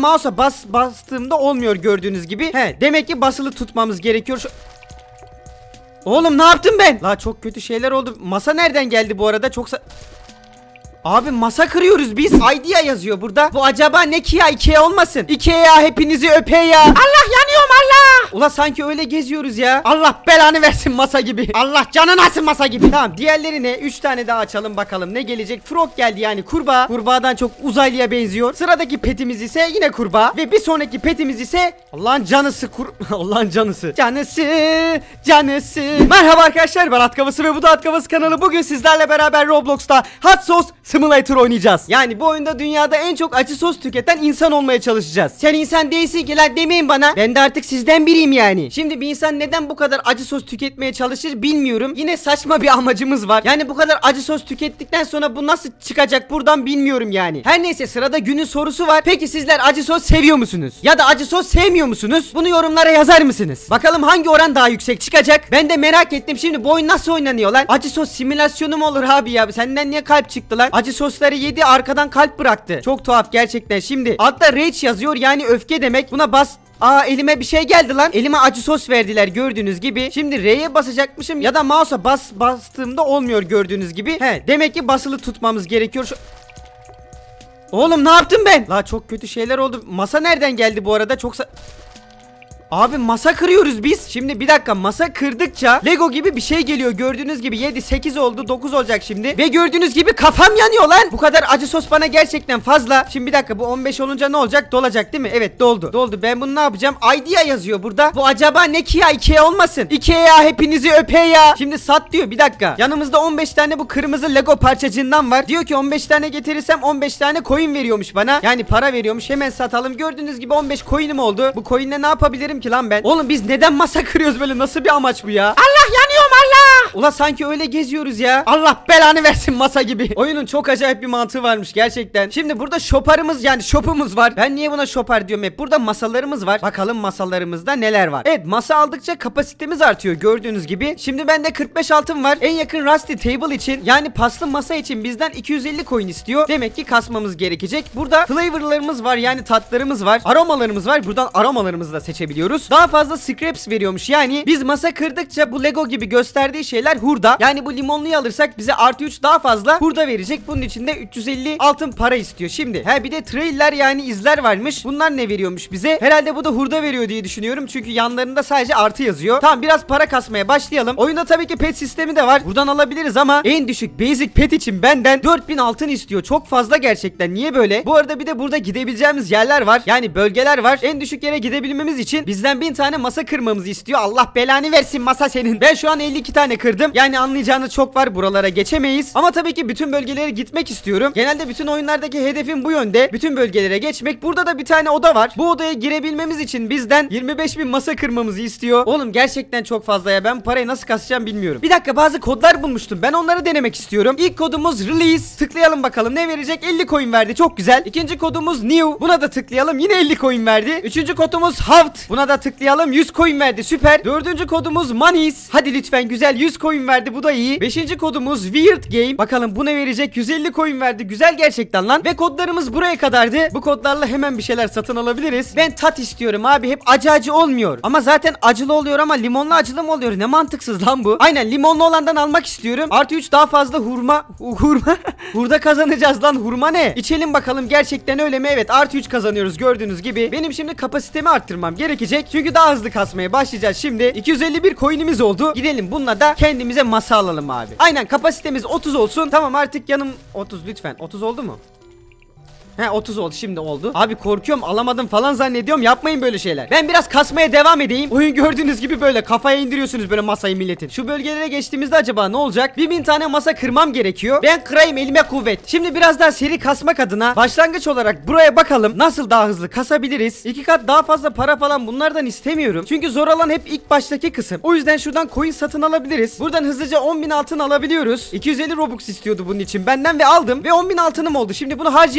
Mouse'a bastığımda olmuyor gördüğünüz gibi. Demek ki basılı tutmamız gerekiyor. Oğlum ne yaptım ben? La çok kötü şeyler oldu. Masa nereden geldi bu arada? Abi masa kırıyoruz biz. Idea yazıyor burada. Bu acaba ne ki ya? Ikea olmasın. Ikea hepinizi öpe ya. Allah yanıyorum Allah. Ula sanki öyle geziyoruz ya. Allah belanı versin masa gibi. Allah canını alsın masa gibi. Tamam diğerleri ne? 3 tane daha açalım bakalım ne gelecek. Frog geldi yani kurbağa. Kurbağadan çok uzaylıya benziyor. Sıradaki petimiz ise yine kurbağa. Ve bir sonraki petimiz ise Allah'ın canısı Allah'ın canısı. Canısı. Merhaba arkadaşlar ben Atkavası ve bu da Atkavası kanalı. Bugün sizlerle beraber Roblox'ta Hot Sauce Simulator oynayacağız. Yani bu oyunda dünyada en çok acı sos tüketen insan olmaya çalışacağız. Sen insan değilsin ki lan demeyin bana. Ben de artık sizden biriyim yani. Şimdi bir insan neden bu kadar acı sos tüketmeye çalışır bilmiyorum. Yine saçma bir amacımız var. Yani bu kadar acı sos tükettikten sonra bu nasıl çıkacak buradan bilmiyorum yani. Her neyse sırada günün sorusu var. Peki sizler acı sos seviyor musunuz? Ya da acı sos sevmiyor musunuz? Bunu yorumlara yazar mısınız? Bakalım hangi oran daha yüksek çıkacak? Ben de merak ettim. Şimdi bu oyun nasıl oynanıyor lan? Acı sos simülasyonu mu olur abi ya? Senden niye kalp çıktı lan? Acı sosları yedi arkadan kalp bıraktı. Çok tuhaf gerçekten. Şimdi altta rage yazıyor yani öfke demek. Buna bas. Elime bir şey geldi lan. Elime acı sos verdiler gördüğünüz gibi. Şimdi R'ye basacakmışım ya da mouse'a bastığımda olmuyor gördüğünüz gibi. Demek ki basılı tutmamız gerekiyor. Oğlum ne yaptım ben? La çok kötü şeyler oldu. Masa nereden geldi bu arada? Abi masa kırıyoruz biz. Şimdi bir dakika masa kırdıkça Lego gibi bir şey geliyor gördüğünüz gibi. 7 8 oldu 9 olacak şimdi. Ve gördüğünüz gibi kafam yanıyor lan. Bu kadar acı sos bana gerçekten fazla. Şimdi bir dakika bu 15 olunca ne olacak? Dolacak değil mi? Evet doldu. Ben bunu ne yapacağım? Idea yazıyor burada. Bu acaba ne ki ya? Ikea olmasın. Ikea hepinizi öpe ya. Şimdi sat diyor bir dakika. Yanımızda 15 tane bu kırmızı Lego parçacığından var. Diyor ki 15 tane getirirsem 15 tane coin veriyormuş bana. Yani para veriyormuş. Hemen satalım. Gördüğünüz gibi 15 coin'im oldu. Bu coin'le ne yapabilirim ki lan ben? Oğlum biz neden masa kırıyoruz böyle? Nasıl bir amaç bu ya? Allah yanıyorum Allah. Ula sanki öyle geziyoruz ya. Allah belanı versin masa gibi. Oyunun çok acayip bir mantığı varmış gerçekten. Şimdi burada shopper'ımız yani shop'umuz var. Ben niye buna shopper diyorum hep? Burada masalarımız var. Bakalım masalarımızda neler var. Evet masa aldıkça kapasitemiz artıyor gördüğünüz gibi. Şimdi bende 45 altın var. En yakın Rusty Table için yani paslı masa için bizden 250 coin istiyor. Demek ki kasmamız gerekecek. Burada flavorlarımız var yani tatlarımız var. Aromalarımız var. Buradan aromalarımızı da seçebiliyoruz. Daha fazla scraps veriyormuş. Yani biz masa kırdıkça bu Lego gibi gösterdiği şeyler hurda. Yani bu limonluyu alırsak bize artı 3 daha fazla hurda verecek. Bunun için de 350 altın para istiyor. Şimdi bir de trailer yani izler varmış. Bunlar ne veriyormuş bize? Herhalde bu da hurda veriyor diye düşünüyorum. Çünkü yanlarında sadece artı yazıyor. Tamam biraz para kasmaya başlayalım. Oyunda tabii ki pet sistemi de var. Buradan alabiliriz ama en düşük basic pet için benden 4000 altın istiyor. Çok fazla gerçekten. Niye böyle? Bu arada bir de burada gidebileceğimiz yerler var. Yani bölgeler var. En düşük yere gidebilmemiz için bizden 1000 tane masa kırmamızı istiyor. Allah belanı versin masa senin. Ben şu an 52 tane kırdım. Yani anlayacağınız çok var. Buralara geçemeyiz. Ama tabii ki bütün bölgelere gitmek istiyorum. Genelde bütün oyunlardaki hedefim bu yönde. Bütün bölgelere geçmek. Burada da bir tane oda var. Bu odaya girebilmemiz için bizden 25.000 masa kırmamızı istiyor. Oğlum gerçekten çok fazla ya. Ben parayı nasıl kasacağım bilmiyorum. Bir dakika bazı kodlar bulmuştum. Ben onları denemek istiyorum. İlk kodumuz release. Tıklayalım bakalım ne verecek? 50 coin verdi. Çok güzel. İkinci kodumuz new. Buna da tıklayalım. Yine 50 coin verdi. Üçüncü kodumuz halved. Buna da tıklayalım. 100 coin verdi. Süper. Dördüncü kodumuz monies. Hadi lütfen güzel 100 coin verdi. Bu da iyi. Beşinci kodumuz weird game. Bakalım bu ne verecek? 150 coin verdi. Güzel gerçekten lan. Ve kodlarımız buraya kadardı. Bu kodlarla hemen bir şeyler satın alabiliriz. Ben tat istiyorum abi. Hep acı olmuyor. Ama zaten acılı oluyor ama limonlu acılı mı oluyor? Ne mantıksız lan bu. Aynen limonlu olandan almak istiyorum. Artı 3 daha fazla hurma. Hurda kazanacağız lan. Hurma ne? İçelim bakalım gerçekten öyle mi? Evet artı 3 kazanıyoruz gördüğünüz gibi. Benim şimdi kapasitemi arttırmam gerekecek. Çünkü daha hızlı kasmaya başlayacağız şimdi. 251 coin'imiz oldu. Gidelim bununla da kendimize masa alalım abi. Aynen kapasitemiz 30 olsun. Tamam artık 30 lütfen. 30 oldu mu? 30 oldu şimdi oldu. Abi korkuyorum alamadım falan zannediyorum. Yapmayın böyle şeyler. Ben biraz kasmaya devam edeyim. Oyun gördüğünüz gibi böyle kafaya indiriyorsunuz böyle masayı milletin. Şu bölgelere geçtiğimizde acaba ne olacak? 1000 tane masa kırmam gerekiyor. Ben kırayım elime kuvvet. Şimdi biraz daha seri kasmak adına başlangıç olarak buraya bakalım. Nasıl daha hızlı kasabiliriz? 2 kat daha fazla para falan bunlardan istemiyorum. Çünkü zor olan hep ilk baştaki kısım. O yüzden şuradan coin satın alabiliriz. Buradan hızlıca 10.000 altın alabiliyoruz. 250 robux istiyordu bunun için benden ve aldım. Ve 10.000 altınım oldu. Şimdi bunu harcayalım. Bakalım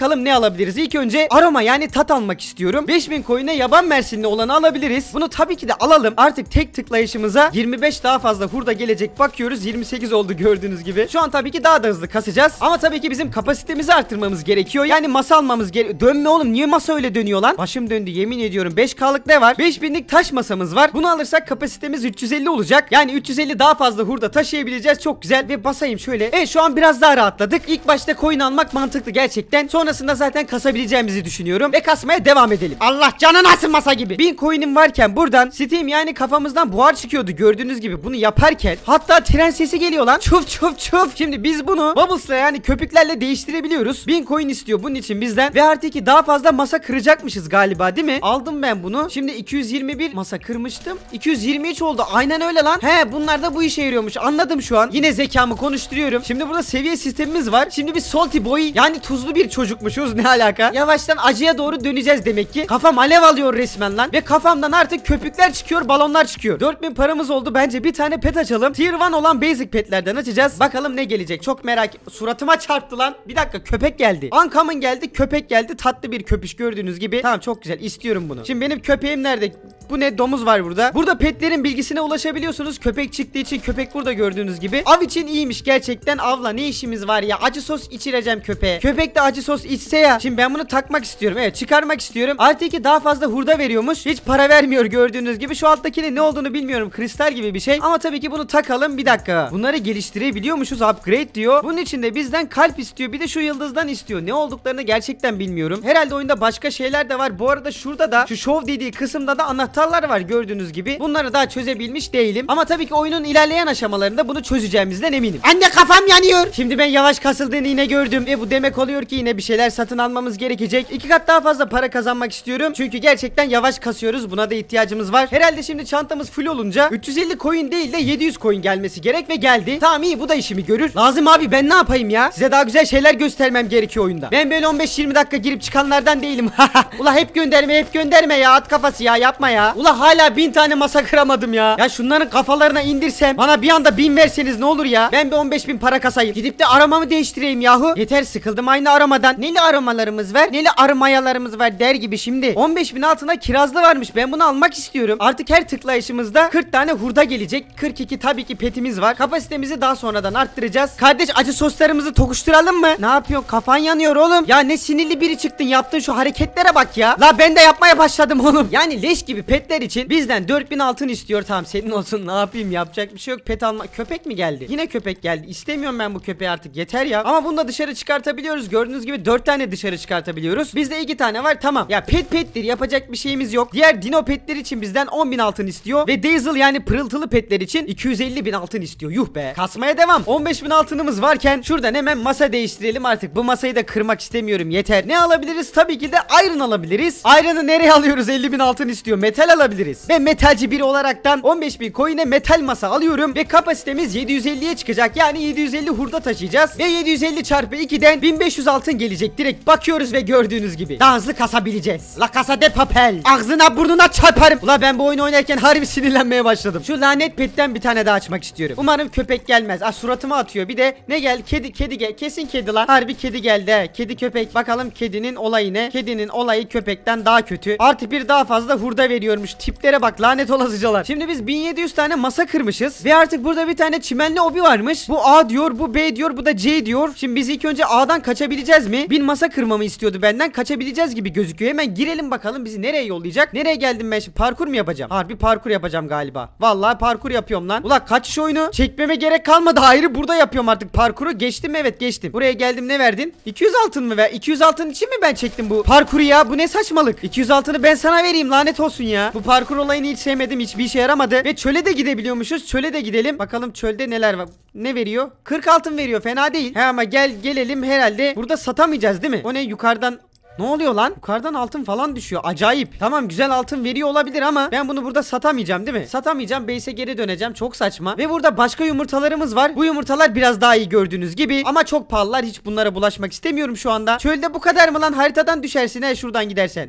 bakalım ne alabiliriz. İlk önce aroma yani tat almak istiyorum. 5000 coin'e yaban mersinli olanı alabiliriz. Bunu tabii ki de alalım. Artık tek tıklayışımıza 25 daha fazla hurda gelecek. Bakıyoruz 28 oldu gördüğünüz gibi. Şu an tabii ki daha da hızlı kasacağız. Ama tabii ki bizim kapasitemizi arttırmamız gerekiyor. Yani masa almamız gerekiyor. Dönme oğlum, niye masa öyle dönüyor lan? Başım döndü yemin ediyorum. 5K'lık ne var? 5000'lik taş masamız var. Bunu alırsak kapasitemiz 350 olacak. Yani 350 daha fazla hurda taşıyabileceğiz. Çok güzel. Ve basayım şöyle. Evet, şu an biraz daha rahatladık. İlk başta coin almak mantıklı gerçekten. Sonrasında zaten kasabileceğimizi düşünüyorum. Ve kasmaya devam edelim. Allah canını alsın masa gibi. 1000 coin'im varken buradan Steam yani kafamızdan buhar çıkıyordu gördüğünüz gibi. Bunu yaparken hatta tren sesi geliyor lan. Çuf çuf çuf. Şimdi biz bunu Bubbles'la yani köpüklerle değiştirebiliyoruz. 1000 coin istiyor bunun için bizden. Ve artı 2 daha fazla masa kıracakmışız galiba değil mi? Aldım ben bunu. Şimdi 221 masa kırmıştım. 223 oldu. Aynen öyle lan. He, bunlar da bu işe yarıyormuş. Anladım şu an. Yine zekamı konuşturuyorum. Şimdi burada seviye sistemimiz var. Şimdi biz salty boy yani tuzlu bir çocukmuşuz. Ne alaka? Yavaştan acıya doğru döneceğiz demek ki. Kafam alev alıyor resmen lan. Ve kafamdan artık köpükler çıkıyor, balonlar çıkıyor. 4000 paramız oldu. Bence bir tane pet açalım. Tier 1 olan basic petlerden açacağız. Bakalım ne gelecek. Çok merak. Suratıma çarptı lan. Bir dakika, köpek geldi. Uncommon geldi, köpek geldi. Tatlı bir köpüş gördüğünüz gibi. Tamam, çok güzel. İstiyorum bunu. Şimdi benim köpeğim nerede? Bu ne? Domuz var burada. Burada petlerin bilgisine ulaşabiliyorsunuz. Köpek çıktığı için köpek burada gördüğünüz gibi. Av için iyiymiş gerçekten. Avla ne işimiz var ya? Acı sos içireceğim köpeğe. Köpek de acı sos içse ya. Şimdi ben bunu takmak istiyorum. Evet, çıkarmak istiyorum. Artı 2 daha fazla hurda veriyormuş. Hiç para vermiyor gördüğünüz gibi. Şu alttakinin ne olduğunu bilmiyorum. Kristal gibi bir şey. Ama tabii ki bunu takalım. Bir dakika. Bunları geliştirebiliyormuşuz. Upgrade diyor. Bunun için de bizden kalp istiyor. Bir de şu yıldızdan istiyor. Ne olduklarını gerçekten bilmiyorum. Herhalde oyunda başka şeyler de var. Bu arada şurada da şu show dediği kısımda da anahtarlar var gördüğünüz gibi. Bunları daha çözebilmiş değilim. Ama tabii ki oyunun ilerleyen aşamalarında bunu çözeceğimizden eminim. Anne, kafam yanıyor. Şimdi ben yavaş kasıldığını yine gördüm. Bu demek oluyor ki yine bir şeyler satın almamız gerekecek. 2 kat daha fazla para kazanmak istiyorum. Çünkü gerçekten yavaş kasıyoruz. Buna da ihtiyacımız var. Herhalde şimdi çantamız full olunca 350 coin değil de 700 coin gelmesi gerek ve geldi. Tamam, iyi, bu da işimi görür. Lazım abi, ben ne yapayım ya? Size daha güzel şeyler göstermem gerekiyor oyunda. Ben böyle 15-20 dakika girip çıkanlardan değilim. Ula hep gönderme ya, at kafası ya, yapma ya. Ula hala 1000 tane masa kıramadım ya. Ya şunların kafalarına indirsem, bana bir anda 1000 verseniz ne olur ya? Ben bir 15.000 para kasayım. Gidip de aramamı değiştireyim yahu. Yeter, sıkıldım aynı aramadan. Neli aramalarımız var, neli aramayalarımız var der gibi şimdi. 15.000 altına kirazlı varmış. Ben bunu almak istiyorum. Artık her tıklayışımızda 40 tane hurda gelecek. 42 tabii ki petimiz var. Kapasitemizi daha sonradan arttıracağız. Kardeş, acı soslarımızı tokuşturalım mı? Ne yapıyorsun? Kafan yanıyor oğlum. Ya ne sinirli biri çıktın, yaptığın şu hareketlere bak ya. La ben de yapmaya başladım oğlum. Yani leş gibi petler için bizden 4000 altın istiyor. Tamam, senin olsun, ne yapayım, yapacak bir şey yok. Pet alma. Köpek mi geldi? Yine köpek geldi. İstemiyorum ben bu köpeği artık, yeter ya. Ama bunu da dışarı çıkartabiliyoruz. Gördüğünüz gibi 4 tane dışarı çıkartabiliyoruz. Bizde 2 tane var, tamam. Ya pettir, yapacak bir şeyimiz yok. Diğer dino petler için bizden 10.000 altın istiyor. Ve Dazzle yani pırıltılı petler için 250.000 altın istiyor. Yuh be. Kasmaya devam. 15.000 altınımız varken şuradan hemen masa değiştirelim artık. Bu masayı da kırmak istemiyorum, yeter. Ne alabiliriz? Tabii ki de iron alabiliriz. Iron'ı nereye alıyoruz? 50.000 altın istiyor. Metal alabiliriz. Ve metalci biri olaraktan 15.000 coin'e metal masa alıyorum. Ve kapasitemiz 750'ye çıkacak. Yani 750 hurda taşıyacağız. Ve 750 çarpı 2'den 1500 altın gelecek. Direkt bakıyoruz ve gördüğünüz gibi daha hızlı kasabileceğiz. La Casa de Papel. Ağzına burnuna çarparım. Ula ben bu oyunu oynarken harbi sinirlenmeye başladım. Şu lanet petten bir tane daha açmak istiyorum. Umarım köpek gelmez. Suratıma atıyor. Bir de ne gel? Kedi gel. Kesin kedi lan. Harbi kedi geldi he. Kedi köpek. Bakalım kedinin olayı ne? Kedinin olayı köpekten daha kötü. Artı bir daha fazla hurda veriyormuş. Tiplere bak, lanet olasıcalar. Şimdi biz 1700 tane masa kırmışız. Ve artık burada bir tane çimenli obi varmış. Bu A diyor, bu B diyor, bu da C diyor. Şimdi biz ilk önce A'dan kaçabileceğiz mi? 1000 masa kırmamı istiyordu benden. Kaçabileceğiz gibi gözüküyor. Hemen girelim bakalım bizi nereye yollayacak. Nereye geldim ben şimdi? Parkur mu yapacağım? Harbi parkur yapacağım galiba. Vallahi parkur yapıyorum lan. Ulan kaçış oyunu. Çekmeme gerek kalmadı. Hayır, burada yapıyorum artık parkuru. Geçtim mi? Evet, geçtim. Buraya geldim, ne verdin? 200 altın mı ver? 200 altın için mi ben çektim bu parkuru ya? Bu ne saçmalık? 200 altını ben sana vereyim, lanet olsun ya. Bu parkur olayını hiç sevmedim. Hiçbir işe yaramadı. Ve çöle de gidebiliyormuşuz. Çöle de gidelim. Bakalım çölde neler var. Ne veriyor? 40 altın veriyor. Fena değil. He ama gelelim herhalde. Burada satamayacağız değil mi? O ne, yukarıdan? Ne oluyor lan? Yukarıdan altın falan düşüyor. Acayip. Tamam, güzel altın veriyor olabilir ama ben bunu burada satamayacağım değil mi? Satamayacağım. Base'e geri döneceğim. Çok saçma. Ve burada başka yumurtalarımız var. Bu yumurtalar biraz daha iyi gördüğünüz gibi. Ama çok pahalılar. Hiç bunlara bulaşmak istemiyorum şu anda. Çölde bu kadar mı lan? Haritadan düşersin he şuradan gidersen.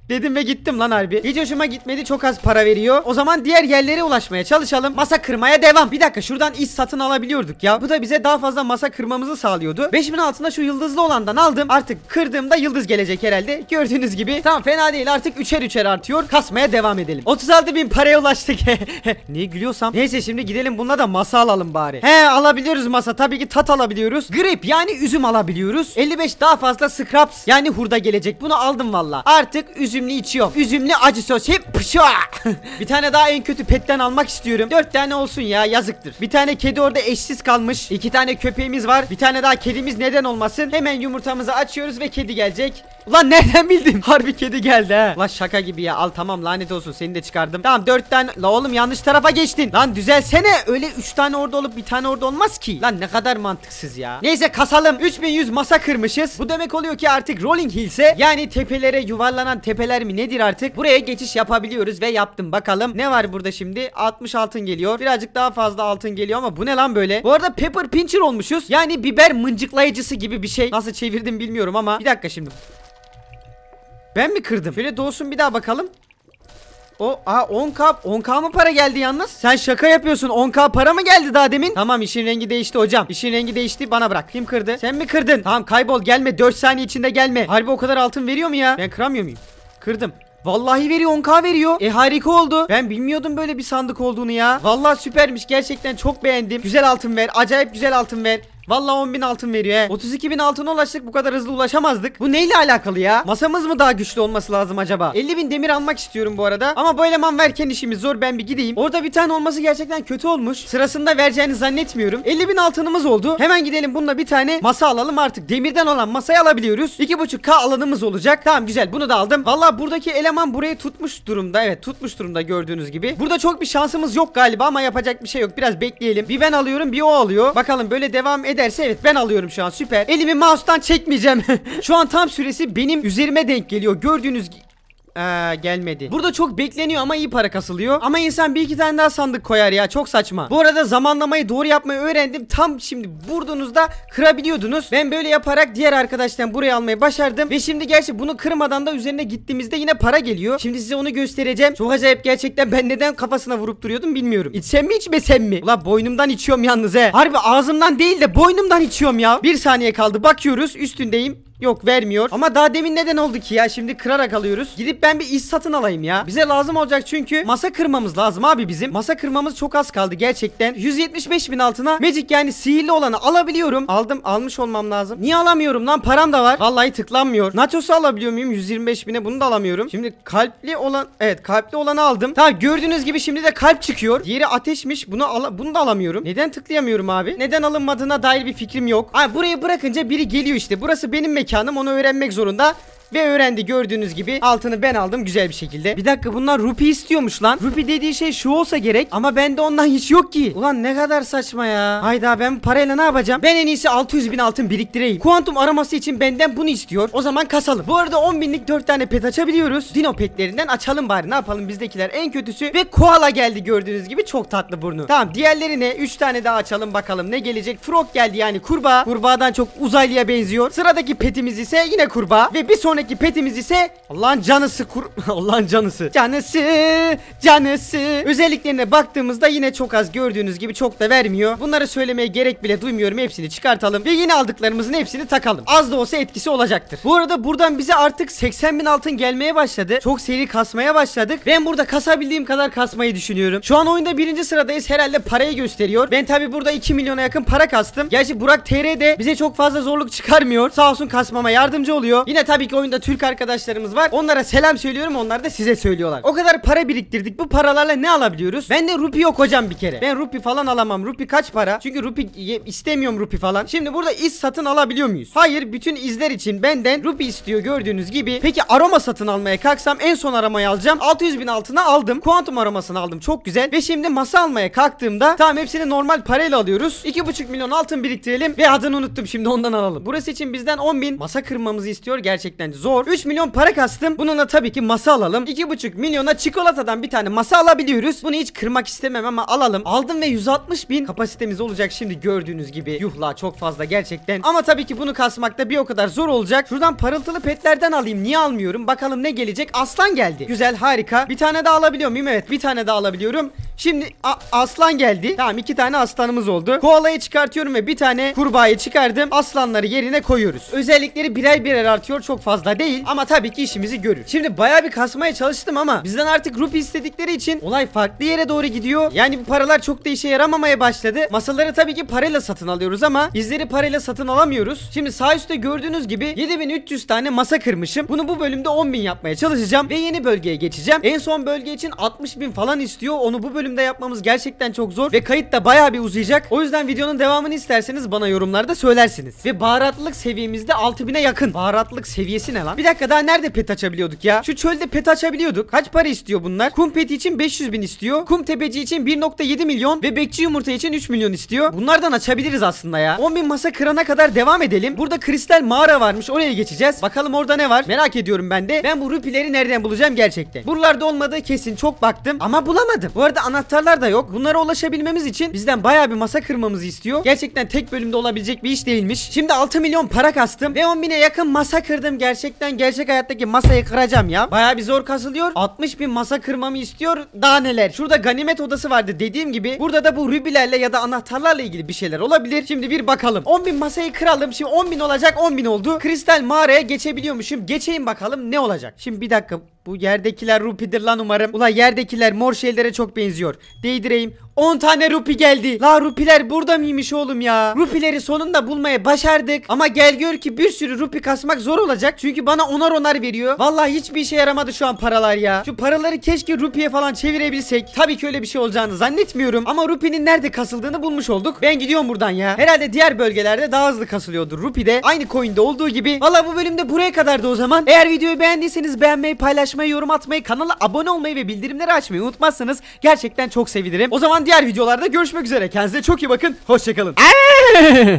dedim ve gittim lan harbi. Hiç hoşuma gitmedi, çok az para veriyor. O zaman diğer yerlere ulaşmaya çalışalım. Masa kırmaya devam. Bir dakika, şuradan iş satın alabiliyorduk ya. Bu da bize daha fazla masa kırmamızı sağlıyordu. 5000 altında şu yıldızlı olandan aldım. Artık kırdığımda yıldız gelecek herhalde. Gördüğünüz gibi. Tamam, fena değil, artık üçer üçer artıyor. Kasmaya devam edelim. 36.000 paraya ulaştık. Niye gülüyorsam. Neyse, şimdi gidelim bununla da masa alalım bari. Alabiliyoruz masa. Tabii ki tat alabiliyoruz. Grip yani üzüm alabiliyoruz. 55 daha fazla scraps yani hurda gelecek. Bunu aldım valla. Artık üzümlü içiyorum. Üzümlü acı sos. Hep pışa. Bir tane daha en kötü petten almak istiyorum. 4 tane olsun ya, yazıktır. Bir tane kedi orada eşsiz kalmış. 2 tane köpeğimiz var. Bir tane daha kedimiz, neden olmasın. Hemen yumurtamızı açıyoruz ve kedi gelecek. Ulan nereden bildim? Harbi kedi geldi ha. Ulan şaka gibi ya. Al tamam, lanet olsun, seni de çıkardım. Tamam 4 tane. La oğlum, yanlış tarafa geçtin. Lan düzelsene. Öyle 3 tane orada olup bir tane orada olmaz ki. Lan ne kadar mantıksız ya. Neyse, kasalım. 3100 masa kırmışız. Bu demek oluyor ki artık Rolling Hills'e, yani tepelere, yuvarlanan tepeler mi nedir artık, buraya geçiş yapabiliyoruz ve yaptım. Bakalım ne var burada şimdi. 60 altın geliyor. Birazcık daha fazla altın geliyor ama bu ne lan böyle? Bu arada Pepper Pincher olmuşuz. Yani biber mıncıklayıcısı gibi bir şey. Nasıl çevirdim bilmiyorum ama. Bir dakika şimdi. Ben mi kırdım? Şöyle doğsun bir daha bakalım. 10k mı para geldi yalnız? Sen şaka yapıyorsun. 10k para mı geldi daha demin? Tamam, işin rengi değişti hocam. İşin rengi değişti, bana bırak. Kim kırdı? Sen mi kırdın? Tamam, kaybol, gelme, 4 saniye içinde gelme. Harbi o kadar altın veriyor mu ya? Ben kıramıyor muyum? Kırdım. Vallahi veriyor, 10k veriyor. Harika oldu. Ben bilmiyordum böyle bir sandık olduğunu ya. Vallahi süpermiş, gerçekten çok beğendim. Güzel altın ver, acayip güzel altın ver. Vallahi 10.000 altın veriyor he. 32.000 altına ulaştık, bu kadar hızlı ulaşamazdık. Bu neyle alakalı ya? Masamız mı daha güçlü olması lazım acaba? 50.000 demir almak istiyorum bu arada. Ama bu eleman verken işimiz zor, ben bir gideyim. Orada bir tane olması gerçekten kötü olmuş. Sırasında vereceğini zannetmiyorum. 50.000 altınımız oldu. Hemen gidelim bununla bir tane masa alalım artık. Demirden olan masayı alabiliyoruz. 2.5k alanımız olacak. Tamam, güzel, bunu da aldım. Vallahi buradaki eleman burayı tutmuş durumda. Evet, tutmuş durumda gördüğünüz gibi. Burada çok bir şansımız yok galiba ama yapacak bir şey yok. Biraz bekleyelim. Bir ben alıyorum, bir o alıyor. Bakalım böyle devam ederse, evet ben alıyorum şu an, süper. Elimi mouse'tan çekmeyeceğim. Şu an tam süresi benim üzerime denk geliyor. Gördüğünüz gibi. Gelmedi. Burada çok bekleniyor ama iyi para kasılıyor. Ama insan bir iki tane daha sandık koyar ya, çok saçma. Bu arada zamanlamayı doğru yapmayı öğrendim. Tam şimdi vurduğunuzda kırabiliyordunuz. Ben böyle yaparak diğer arkadaştan buraya almayı başardım. Ve şimdi gerçi bunu kırmadan da üzerine gittiğimizde yine para geliyor. Şimdi size onu göstereceğim. Çok acayip gerçekten, ben neden kafasına vurup duruyordum bilmiyorum. İçsem mi içmesem mi? Ulan boynumdan içiyorum yalnız he. Harbi ağzımdan değil de boynumdan içiyorum ya. Bir saniye kaldı, bakıyoruz, üstündeyim. Yok, vermiyor. Ama daha demin neden oldu ki ya? Şimdi kırarak alıyoruz. Gidip ben bir iş satın alayım ya. Bize lazım olacak çünkü masa kırmamız lazım abi bizim. Masa kırmamız çok az kaldı gerçekten. 175.000 altına Magic, yani sihirli olanı alabiliyorum. Almış olmam lazım. Niye alamıyorum lan? Param da var. Vallahi tıklanmıyor. Nachos'u alabiliyor muyum? 125.000'e bunu da alamıyorum. Şimdi kalpli olan, evet kalpli olanı aldım. Tamam, gördüğünüz gibi şimdi de kalp çıkıyor. Diğeri ateşmiş. Bunu da alamıyorum. Neden tıklayamıyorum abi? Neden alınmadığına dair bir fikrim yok. Abi burayı bırakınca biri geliyor işte. Burası benim mekanım, onu öğrenmek zorunda. Ve öğrendi, gördüğünüz gibi. Altını ben aldım güzel bir şekilde. Bir dakika, bunlar rupi istiyormuş lan. Rupi dediği şey şu olsa gerek. Ama bende ondan hiç yok ki. Ulan ne kadar saçma ya. Hayda, ben parayla ne yapacağım? Ben en iyisi 600.000 altın biriktireyim. Kuantum araması için benden bunu istiyor. O zaman kasalım. Bu arada 10.000'lik 4 tane pet açabiliyoruz. Dino petlerinden açalım bari. Ne yapalım, bizdekiler en kötüsü. Ve koala geldi gördüğünüz gibi. Çok tatlı burnu. Tamam, diğerlerine 3 tane daha açalım bakalım ne gelecek. Frog geldi, yani kurbağa. Kurbağadan çok uzaylıya benziyor. Sıradaki petimiz ise yine kurbağa. Ve bir sonraki petimiz ise Allah'ın canısı Allah'ın canısı. Özelliklerine baktığımızda yine çok az, gördüğünüz gibi çok da vermiyor. Bunları söylemeye gerek bile duymuyorum. Hepsini çıkartalım ve yine aldıklarımızın hepsini takalım. Az da olsa etkisi olacaktır. Bu arada buradan bize artık 80.000 altın gelmeye başladı. Çok seri kasmaya başladık. Ben burada kasabildiğim kadar kasmayı düşünüyorum. Şu an oyunda 1. sıradayız. Herhalde parayı gösteriyor. Ben tabi burada 2 milyona yakın para kastım. Gerçi Burak TR'de bize çok fazla zorluk çıkarmıyor. Sağ olsun, kasmama yardımcı oluyor. Yine tabii ki oyunda Türk arkadaşlarımız var. Onlara selam söylüyorum. Onlar da size söylüyorlar. O kadar para biriktirdik. Bu paralarla ne alabiliyoruz? Bende rupi yok hocam bir kere. Ben rupi falan alamam. Rupi kaç para? Çünkü rupi istemiyorum, rupi falan. Şimdi burada iz satın alabiliyor muyuz? Hayır. Bütün izler için benden rupi istiyor gördüğünüz gibi. Peki aroma satın almaya kalksam en son aromayı alacağım. 600.000 altına aldım. Kuantum aromasını aldım. Çok güzel. Ve şimdi masa almaya kalktığımda tamam, hepsini normal parayla alıyoruz. 2,5 milyon altın biriktirelim. Ve adını unuttum, şimdi ondan alalım. Burası için bizden 10.000 masa kırmamızı istiyor. Gerçekten zor. 3 milyon para kastım. Bununla tabii ki masa alalım. 2,5 milyona çikolatadan bir tane masa alabiliyoruz. Bunu hiç kırmak istemem ama alalım. Aldım ve 160 bin kapasitemiz olacak şimdi gördüğünüz gibi. Yuhla çok fazla gerçekten. Ama tabii ki bunu kasmakta bir o kadar zor olacak. Şuradan parıltılı petlerden alayım. Niye almıyorum? Bakalım ne gelecek? Aslan geldi. Güzel, harika. Bir tane daha alabiliyor muyum? Evet, bir tane daha alabiliyorum. Şimdi aslan geldi. Tamam, 2 tane aslanımız oldu. Koalayı çıkartıyorum ve bir tane kurbağayı çıkardım. Aslanları yerine koyuyoruz. Özellikleri birer birer artıyor. Çok fazla değil ama tabii ki işimizi görür. Şimdi bayağı bir kasmaya çalıştım ama bizden artık rupi istedikleri için olay farklı yere doğru gidiyor. Yani bu paralar çok da işe yaramamaya başladı. Masaları tabii ki parayla satın alıyoruz ama bizleri parayla satın alamıyoruz. Şimdi sağ üstte gördüğünüz gibi 7300 tane masa kırmışım. Bunu bu bölümde 10.000 yapmaya çalışacağım ve yeni bölgeye geçeceğim. En son bölge için 60.000 falan istiyor. Onu bu bölümde yapmamız gerçekten çok zor ve kayıt da bayağı bir uzayacak. O yüzden videonun devamını isterseniz bana yorumlarda söylersiniz. Ve baharatlılık seviyemizde 6000'e yakın. Baharatlılık seviyesi ne lan? Bir dakika, daha nerede pet açabiliyorduk ya? Şu çölde pet açabiliyorduk. Kaç para istiyor bunlar? Kum peti için 500.000 istiyor. Kum tepeci için 1,7 milyon ve bekçi yumurta için 3 milyon istiyor. Bunlardan açabiliriz aslında ya. 10.000 masa kırana kadar devam edelim. Burada kristal mağara varmış. Oraya geçeceğiz. Bakalım orada ne var? Merak ediyorum ben de. Ben bu rupileri nereden bulacağım gerçekten? Buralarda olmadığı kesin. Çok baktım ama bulamadım. Bu arada anahtarlar da yok. Bunlara ulaşabilmemiz için bizden bayağı bir masa kırmamızı istiyor. Gerçekten tek bölümde olabilecek bir iş değilmiş. Şimdi 6 milyon para kastım ve 10.000'e yakın masa kırdım. Gerçekten gerçek hayattaki masayı kıracağım ya. Bayağı bir zor kasılıyor. 60.000 masa kırmamı istiyor. Daha neler? Şurada ganimet odası vardı dediğim gibi. Burada da bu rubilerle ya da anahtarlarla ilgili bir şeyler olabilir. Şimdi bir bakalım. 10.000 masayı kıralım. Şimdi 10.000 olacak. 10.000 oldu. Kristal mağaraya geçebiliyormuşum. Geçeyim bakalım ne olacak. Şimdi bir dakika. Bu yerdekiler rupidir lan umarım. Ulan yerdekiler mor şeylere çok benziyor. Değdireyim. 10 tane rupi geldi. La rupiler burada mıymış oğlum ya? Rupileri sonunda bulmaya başardık. Ama gel gör ki bir sürü rupi kasmak zor olacak. Çünkü bana onar veriyor. Vallahi hiçbir işe yaramadı şu an paralar ya. Şu paraları keşke rupiye falan çevirebilsek. Tabii ki öyle bir şey olacağını zannetmiyorum. Ama rupinin nerede kasıldığını bulmuş olduk. Ben gidiyorum buradan ya. Herhalde diğer bölgelerde daha hızlı kasılıyordur rupi de. Aynı coin'de olduğu gibi. Vallahi bu bölümde buraya kadardı o zaman. Eğer videoyu beğendiyseniz beğenmeyi, paylaşmayı, yorum atmayı, kanala abone olmayı ve bildirimleri açmayı unutmazsanız gerçekten çok sevinirim. O zaman diğer videolarda görüşmek üzere. Kendinize çok iyi bakın. Hoşçakalın.